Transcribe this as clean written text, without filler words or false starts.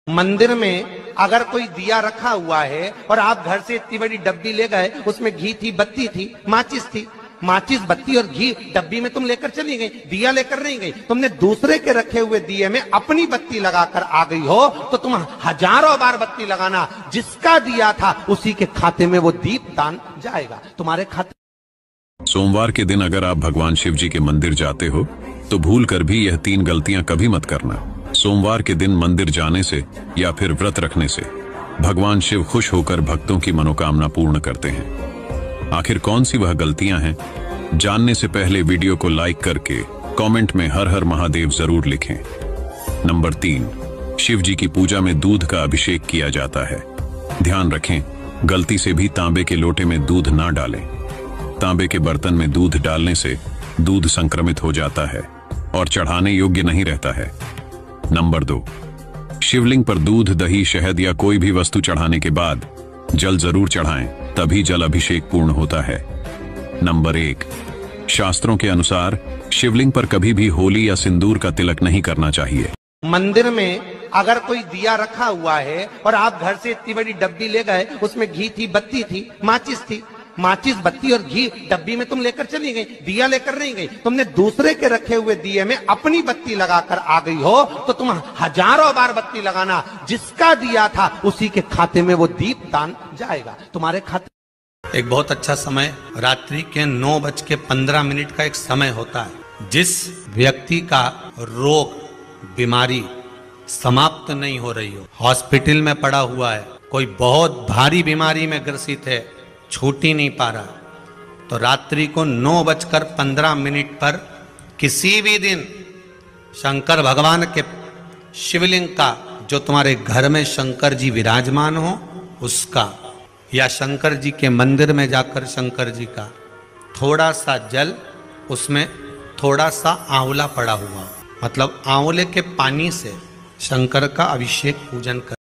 मंदिर में अगर कोई दिया रखा हुआ है और आप घर से इतनी बड़ी डब्बी ले गए, उसमें घी थी, बत्ती थी, माचिस बत्ती और घी डब्बी में तुम लेकर चली गई, दिया लेकर नहीं गई, तुमने दूसरे के रखे हुए दिए में अपनी बत्ती लगाकर आ गई हो, तो तुम हजारों बार बत्ती लगाना, जिसका दिया था उसी के खाते में वो दीप दान जाएगा, तुम्हारे खाते। सोमवार के दिन अगर आप भगवान शिव जी के मंदिर जाते हो तो भूल कर भी यह 3 गलतियां कभी मत करना। सोमवार के दिन मंदिर जाने से या फिर व्रत रखने से भगवान शिव खुश होकर भक्तों की मनोकामना पूर्ण करते हैं। आखिर कौन सी वह गलतियां हैं, जानने से पहले वीडियो को लाइक करके कमेंट में हर हर महादेव जरूर लिखें। नंबर 3, शिव जी की पूजा में दूध का अभिषेक किया जाता है। ध्यान रखें, गलती से भी तांबे के लोटे में दूध ना डालें। तांबे के बर्तन में दूध डालने से दूध संक्रमित हो जाता है और चढ़ाने योग्य नहीं रहता है। नंबर 2, शिवलिंग पर दूध, दही, शहद या कोई भी वस्तु चढ़ाने के बाद जल जरूर चढ़ाएं, तभी जल अभिषेक पूर्ण होता है। नंबर 1, शास्त्रों के अनुसार शिवलिंग पर कभी भी होली या सिंदूर का तिलक नहीं करना चाहिए। मंदिर में अगर कोई दिया रखा हुआ है और आप घर से इतनी बड़ी डब्बी ले गए, उसमें घी थी, बत्ती थी, माचिस बत्ती और घी डब्बी में तुम लेकर चली गई, दिया लेकर नहीं गई, तुमने दूसरे के रखे हुए दिए में अपनी बत्ती लगाकर आ गई हो, तो तुम हजारों बार बत्ती लगाना, जिसका दिया था उसी के खाते में वो दीप दान जाएगा, तुम्हारे खाते। एक बहुत अच्छा समय रात्रि के 9:15 का एक समय होता है। जिस व्यक्ति का रोग, बीमारी समाप्त नहीं हो रही हो, हॉस्पिटल में पड़ा हुआ है, कोई बहुत भारी बीमारी में ग्रसित है, छूट ही नहीं पा रहा, तो रात्रि को 9:15 पर किसी भी दिन शंकर भगवान के शिवलिंग का, जो तुम्हारे घर में शंकर जी विराजमान हो उसका, या शंकर जी के मंदिर में जाकर शंकर जी का थोड़ा सा जल, उसमें थोड़ा सा आंवला पड़ा हुआ, मतलब आंवले के पानी से शंकर का अभिषेक पूजन कर